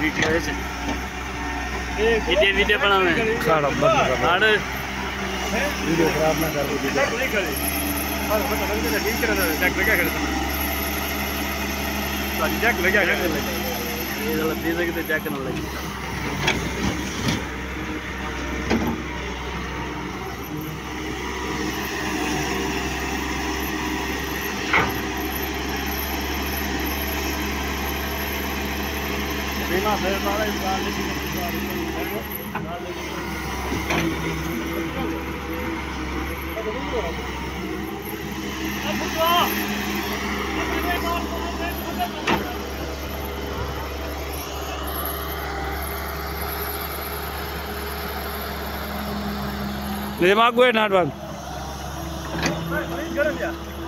video बनावे खाड़ा बंद कर आड़ वीडियो खराब ना कर दो चेक न लगी बिना फिर वाला दिमाग को नाट बाग